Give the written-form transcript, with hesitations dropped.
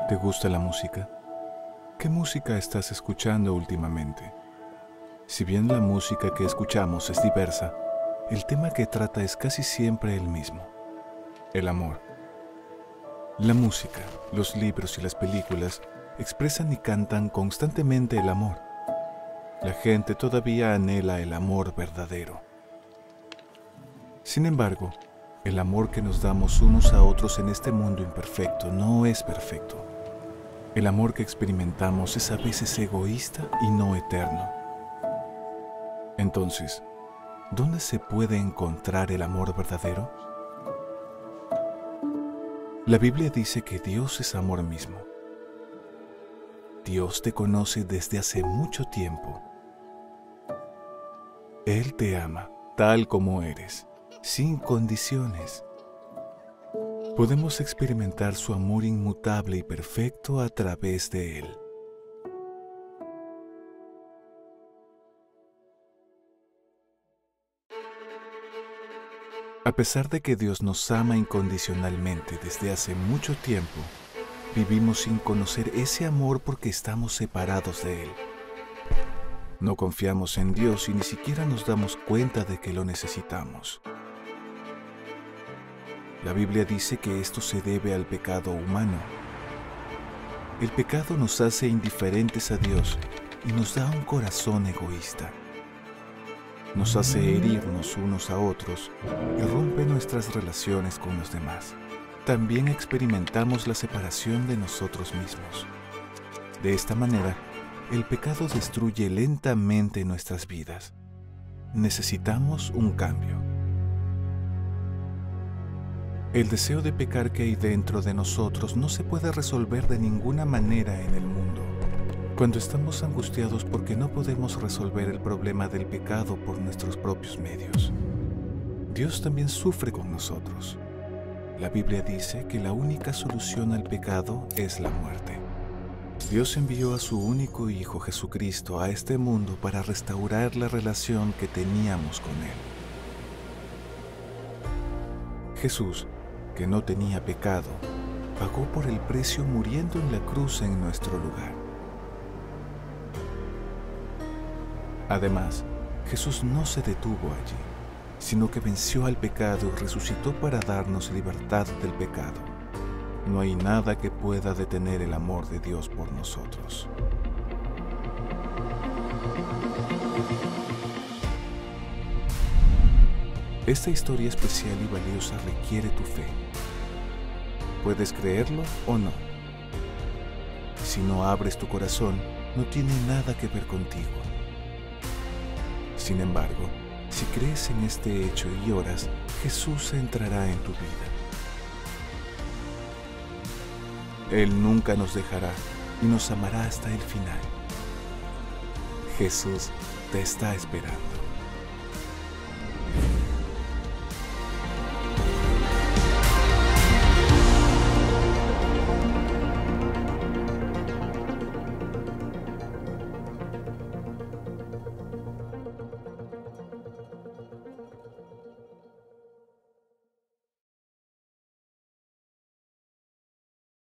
¿Te gusta la música? ¿Qué música estás escuchando últimamente? Si bien la música que escuchamos es diversa, el tema que trata es casi siempre el mismo: el amor. La música, los libros y las películas expresan y cantan constantemente el amor. La gente todavía anhela el amor verdadero. Sin embargo, el amor que nos damos unos a otros en este mundo imperfecto no es perfecto. El amor que experimentamos es a veces egoísta y no eterno. Entonces, ¿dónde se puede encontrar el amor verdadero? La Biblia dice que Dios es amor mismo. Dios te conoce desde hace mucho tiempo. Él te ama tal como eres, sin condiciones. Podemos experimentar su amor inmutable y perfecto a través de Él. A pesar de que Dios nos ama incondicionalmente desde hace mucho tiempo, vivimos sin conocer ese amor porque estamos separados de Él. No confiamos en Dios y ni siquiera nos damos cuenta de que lo necesitamos. La Biblia dice que esto se debe al pecado humano. El pecado nos hace indiferentes a Dios y nos da un corazón egoísta. Nos hace herirnos unos a otros y rompe nuestras relaciones con los demás. También experimentamos la separación de nosotros mismos. De esta manera, el pecado destruye lentamente nuestras vidas. Necesitamos un cambio. El deseo de pecar que hay dentro de nosotros no se puede resolver de ninguna manera en el mundo. Cuando estamos angustiados porque no podemos resolver el problema del pecado por nuestros propios medios, Dios también sufre con nosotros. La Biblia dice que la única solución al pecado es la muerte. Dios envió a su único Hijo Jesucristo a este mundo para restaurar la relación que teníamos con Él. Jesús, que no tenía pecado, pagó por el precio muriendo en la cruz en nuestro lugar. Además, Jesús no se detuvo allí, sino que venció al pecado y resucitó para darnos libertad del pecado. No hay nada que pueda detener el amor de Dios por nosotros. Esta historia especial y valiosa requiere tu fe. Puedes creerlo o no. Si no abres tu corazón, no tiene nada que ver contigo. Sin embargo, si crees en este hecho y oras, Jesús entrará en tu vida. Él nunca nos dejará y nos amará hasta el final. Jesús te está esperando.